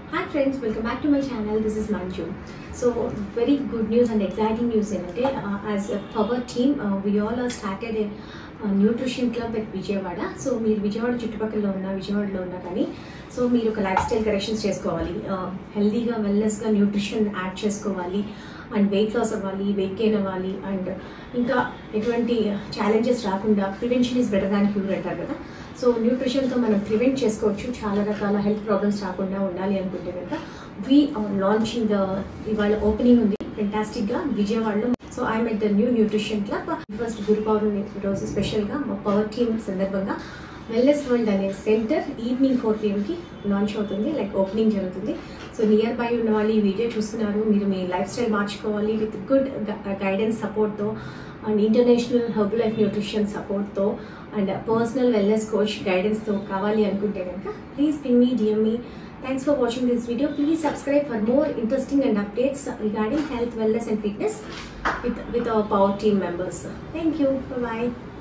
Hi friends, welcome back to my channel. This is Manju. So very good news and exciting news ఏంటంటే as a power team we all are started a nutrition club at Vijayawada. So మీరు విజయవాడ చుట్టుపక్కల ఉన్న విజయవాడలో ఉన్నా కానీ so మీరు ఒక life style corrections చేసుకోవాలి, హెల్దీగా వెల్నెస్గా న్యూట్రిషన్ యాడ్ చేసుకోవాలి అండ్ వెయిట్ లాస్ అవ్వాలి, వెయిట్ గెయిన్ అవ్వాలి అండ్ ఇంకా ఎటువంటి ఛాలెంజెస్ రాకుండా prevention is better than cure అంటారు కదా. సో న్యూట్రిషన్తో మనం ప్రివెంట్ చేసుకోవచ్చు, చాలా రకాల హెల్త్ ప్రాబ్లమ్స్ రాకుండా ఉండాలి అనుకుంటే కనుక వీ ఆర్ లాంచింగ్ ఇవాళ ఓపెనింగ్ ఉంది ఫెంటాస్టిక్గా విజయవాడలో. So I'm at the new nutrition club. First Guru Purnima రోజు స్పెషల్గా మా పవర్ టీమ్ సందర్భంగా వెల్నెస్ వరల్డ్ అనే సెంటర్ ఈవినింగ్ 4 PM లాంచ్ అవుతుంది, లైక్ ఓపెనింగ్ జరుగుతుంది. సో నియర్ బై ఉన్న వాళ్ళు ఈ వీడియో చూస్తున్నారు, మీరు మీ లైఫ్ స్టైల్ మార్చుకోవాలి విత్ గుడ్ గైడెన్స్ సపోర్ట్తో and international Herbalife nutrition సపోర్ట్తో అండ్ పర్సనల్ వెల్నెస్ కోచ్ గైడెన్స్తో కావాలి అనుకుంటే కనుక please pin me, DM me. Thanks for watching this video. Please subscribe for more interesting and updates regarding health, wellness and fitness with our power team members. Thank you. Bye-bye.